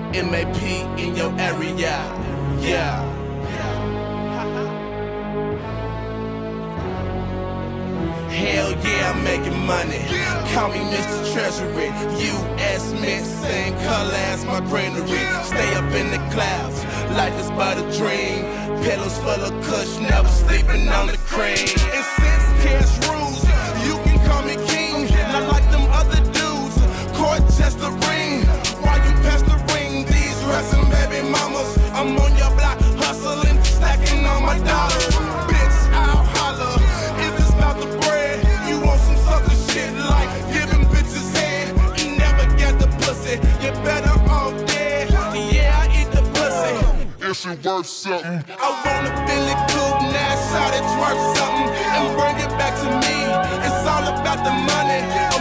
MAP in your area, yeah. Hell yeah, I'm making money. Call me Mr. Treasury. U.S. Mint, same color as my greenery. Stay up in the clouds, life is but a dream. Pillows full of kush, never sleeping on the cream. And since cash rules, you can call me king. Not like them other dudes, court just a ring. While you pass the ring, these resting baby mamas, I'm on your block hustling, stacking all my dollars. Bitch, I'll holler if it's about the bread. You want some sucker shit like giving bitches head. You never get the pussy, you're better off dead. Yeah, I eat the pussy. If it worth something, I wanna feel it good, now shot it's worth something. And bring it back to me, it's all about the money.